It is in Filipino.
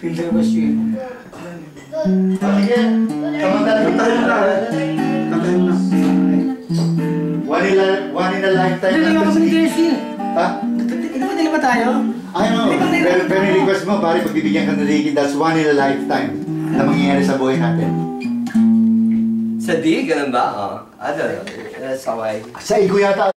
Filter was yun. Sige. Tayo na. One in a lifetime. Hindi ako mag-jersey. Ha? Hindi ba tayo? I know. Pero request mo, pare, pagbibigyan ka na Ricky, that's one in a lifetime na mangyayari sa buhay natin. Sa D, ganun ba? Ano? That's how I... Sa igo yata.